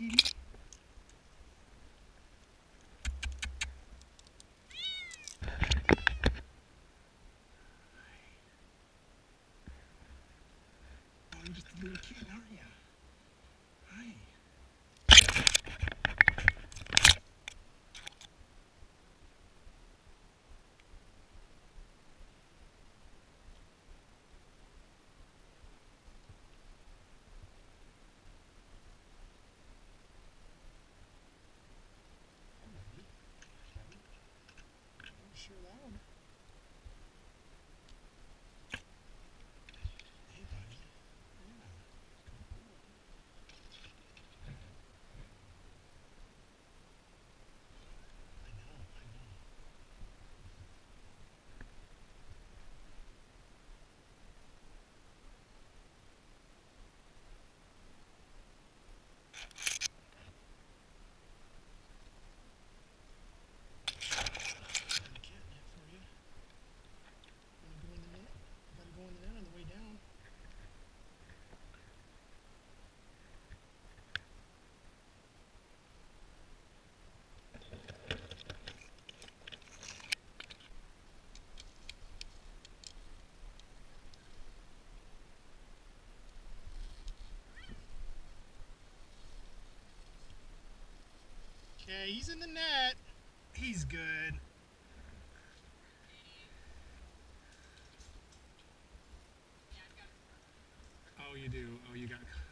kitty. Oh, you're just a little kid, aren't you? Hi. Sure loud. Hey, buddy. Yeah. Good boy. I know, I know. Got a catnip for you. Wanna go in the net? Gotta go in the net on the way down. Okay, he's in the net. He's good. Oh, you do. Oh, you got